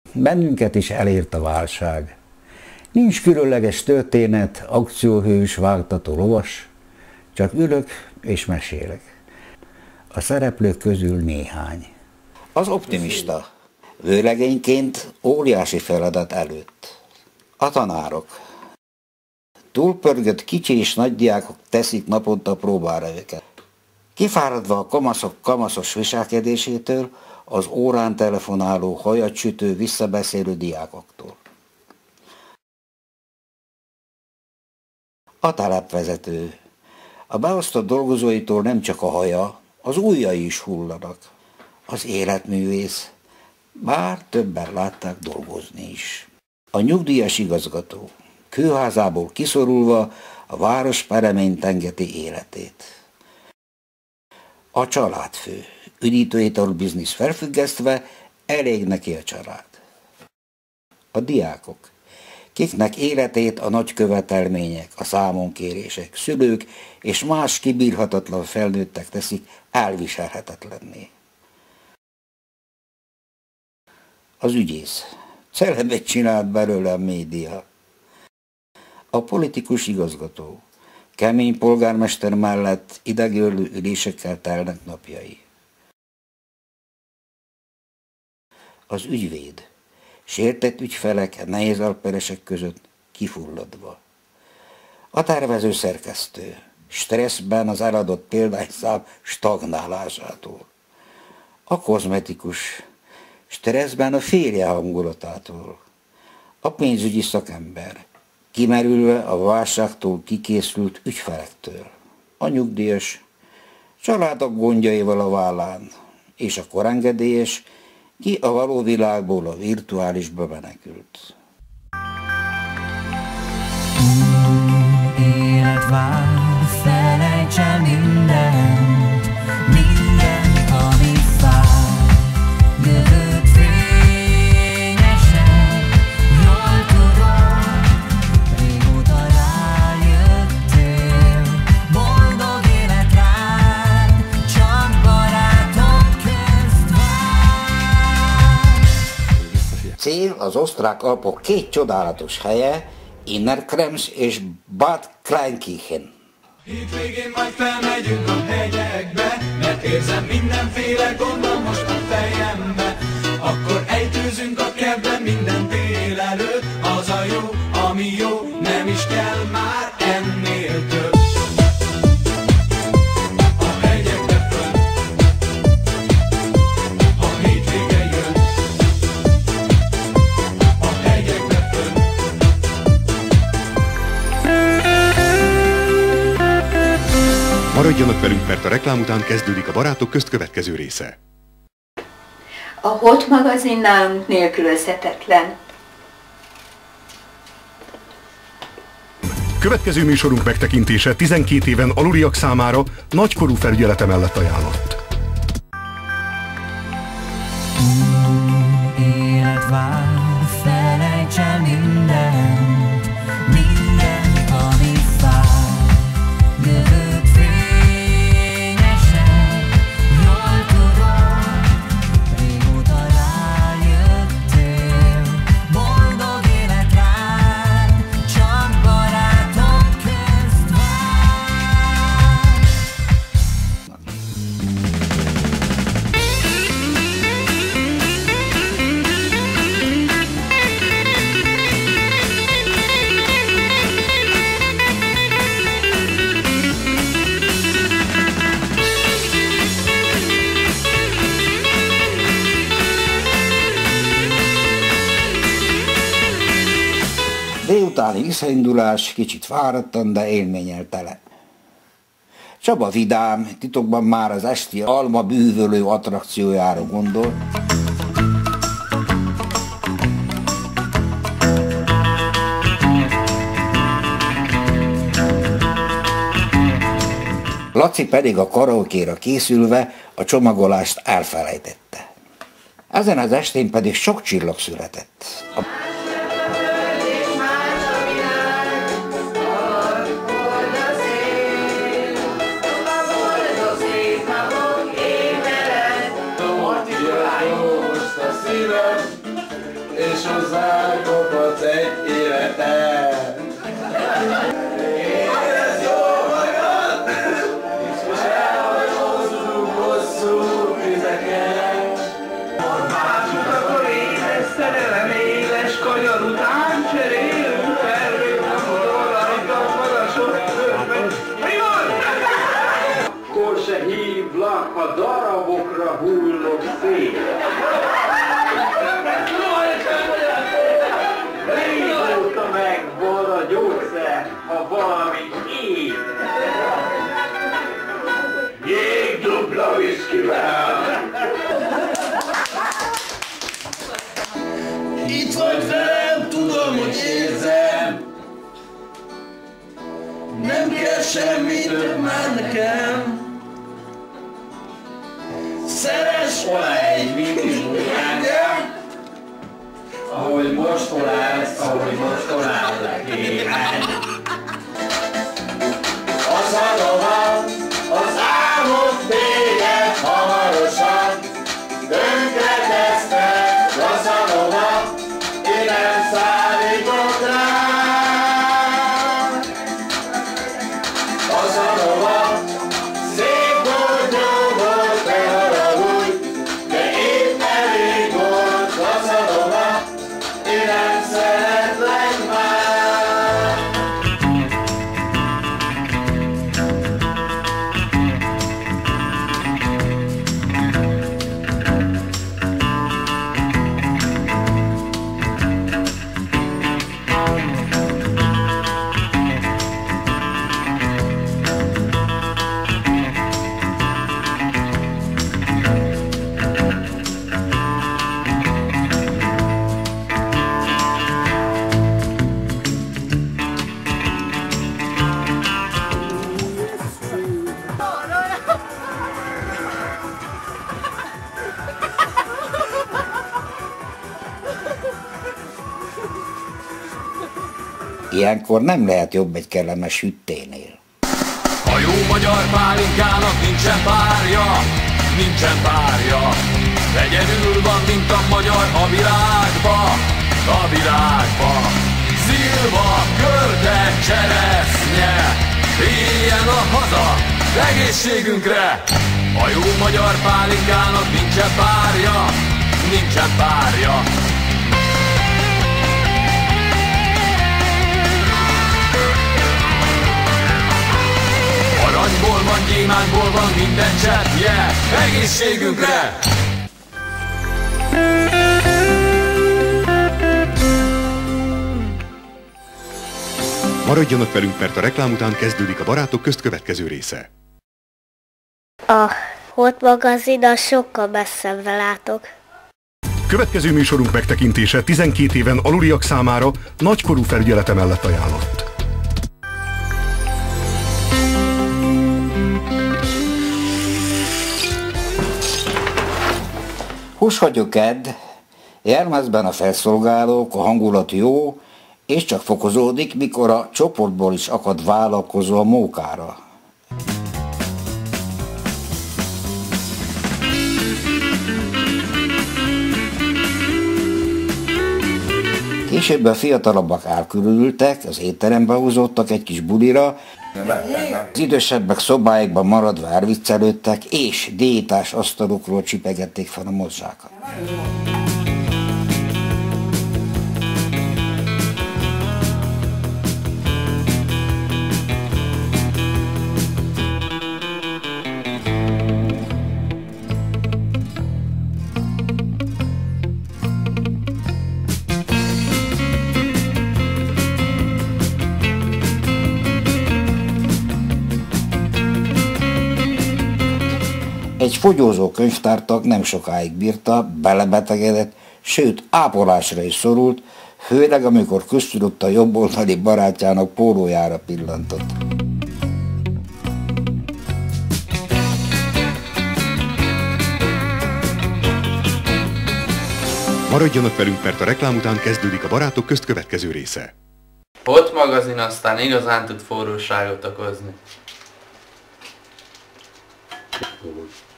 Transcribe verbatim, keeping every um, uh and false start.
Bennünket is elért a válság. Nincs különleges történet, akcióhős, vágtató lovas, csak ülök és mesélek. A szereplők közül néhány. Az optimista. Vőlegényként óriási feladat előtt. A tanárok. Túlpörgött kicsi és nagy diákok teszik naponta próbára őket. Kifáradva a kamaszok kamaszos viselkedésétől, az órán telefonáló, hajat sütő, visszabeszélő diákoktól. A telepvezető. A beosztott dolgozóitól nem csak a haja, az ujjai is hullanak. Az életművész, bár többen látták dolgozni is. A nyugdíjas igazgató. Kőházából kiszorulva a város peremén tengeti életét. A családfő. Üdítőital biznisz felfüggesztve, elég neki a család. A diákok, kiknek életét a nagy követelmények, a számonkérések, szülők és más kibírhatatlan felnőttek teszik elviselhetetlenné. Az ügyész, celebet csinált belőle a média. A politikus igazgató, kemény polgármester mellett idegörlő ülésekkel telnek napjai. Az ügyvéd, sértett ügyfelek, nehéz alperesek között kifulladva. A tervező szerkesztő, stresszben az eladott példányszám stagnálásától. A kozmetikus, stresszben a férje hangulatától. A pénzügyi szakember, kimerülve a válságtól kikészült ügyfelektől. A nyugdíjas, családok gondjaival a vállán, és a korengedélyes, ki a való világból a virtuálisba menekült. Élet vár, felejts el mindent, mindent, ami fáj. Jövőt fényesen, jól tudom, régóta rájöttél. Boldog élet rád, csak barátok közt vár. Cél az osztrák Alpok két csodálatos helye, Innerkrems és Bad Kleinkirchen. Hétvégén majd felmegyünk a hegyekbe, mert érzem mindenféle gondom most a fejembe. Akkor ejtőzünk a kertbe minden délelőtt, az a jó, ami jó, nem is kell már ennél több. A hegyekbe föl, a hétvége jön. A hegyekbe föl. Maradjanak velünk, mert a reklám után kezdődik a Barátok közt következő része. A Hot magazin nálunk nélkülözhetetlen. Következő műsorunk megtekintése tizenkét éven aluliak számára nagykorú felügyelete mellett ajánlott. Élet vár, felejts el mindent, mindent, ami fáj. Jövőt fényesen, jól tudom, régóta rájöttél. Boldog élet rád, csak barátok közt vár. Délutáni visszaindulás, kicsit fáradtan, de élménnyel tele. Csaba vidám, titokban már az esti alma bűvölő attrakciójára gondol. Laci pedig a karaokéra készülve a csomagolást elfelejtette. Ezen az estén pedig sok csillag született. A és hozzá kophatsz egy életet. Érezd jól magad, és elhajózzuk hosszú vizeken. Másodakor édes szerelem, éles kanyar után cserélünk felvét, amikor rajta magasok körben. Mi van? Akkor se hívlak, ha darabokra hullok szét. Régóta megvan a gyógyszer, ha valami így. Jég dupla viszkivel. Itt vagy velem, tudom, hogy érzem. Nem kell semmi több már nekem. Szeres egy mindig engem. Ahogy mostolálsz, ahogy mostolálsz élen. Az adom, az álmod téged hamarosan tönkretesznek, az adom, én nem szállítok rá. Az adom, szép volt, jó volt, ne haragudj, de épp elég volt, az adom, én nem szeretlek már. Ilyenkor nem lehet jobb egy kellemes hütténél. A jó magyar pálinkának nincsen párja, nincsen párja. Egyedül van, mint a magyar a világba, a világba. Szilva, körde, cseresznye, éljen a haza egészségünkre. A jó magyar pálinkának nincsen párja, nincsen párja. Aranyból van, gyémántból van minden cseppje, egészségünkre! Maradjanak velünk, mert a reklám után kezdődik a Barátok közt következő része. A Hot magazin a sokkal messzebbre látok. Következő műsorunk megtekintése tizenkét éven aluliak számára nagykorú felügyelete mellett ajánlott. Húshagyó kedd, Jelmezben a felszolgálók, a hangulat jó, és csak fokozódik, mikor a csoportból is akad vállalkozó a mókára. Később a fiatalabbak elkülültek, az étterembe húzódtak egy kis bulira, az idősebbek szobáikban maradva elviccelődtek, és diétás asztalokról csipegették fel a mozzsákat. Egy fogyózó könyvtártag nem sokáig bírta, belebetegedett, sőt ápolásra is szorult, főleg amikor köztudott a jobboldali barátjának pólójára pillantott. Maradjanak velünk, mert a reklám után kezdődik a Barátok közt következő része. Hot magazin aztán igazán tud forróságot okozni.